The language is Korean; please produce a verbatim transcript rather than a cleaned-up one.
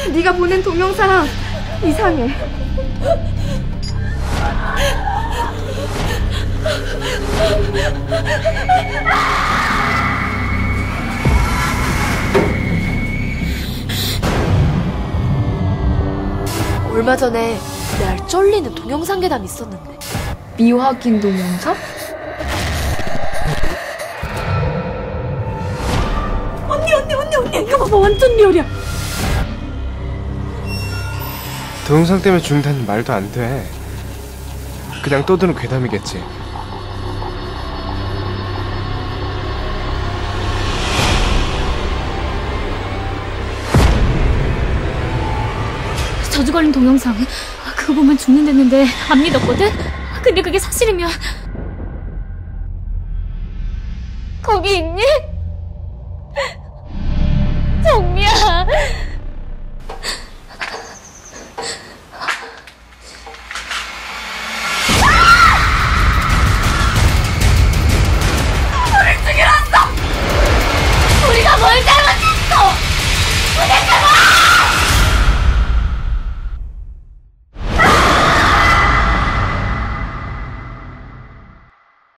네가 보낸 동영상 이상해. 얼마 전에 날 쫄리는 동영상 계단이 있었는데. 미확인 동영상? 언니 언니 언니 언니 이거 봐봐, 완전 리얼이야. 동영상 때문에 죽는다는 말도 안 돼. 그냥 떠드는 괴담이겠지. 저주 걸린 동영상 그거 보면 죽는다는데 안 믿었거든? 근데 그게 사실이면 거기 있니?